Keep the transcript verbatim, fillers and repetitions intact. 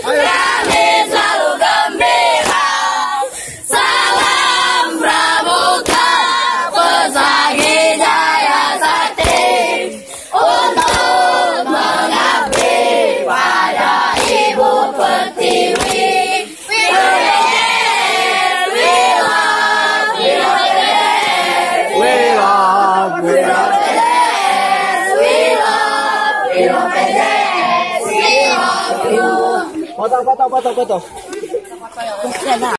kami selalu gembira. Salam Pramuka, Pesagi Jaya Sakti, untuk mengabdi pada Ibu Pertiwi. We love, we love, we love, we love, we love, we love, we love, we love you. Foto, foto, foto, foto.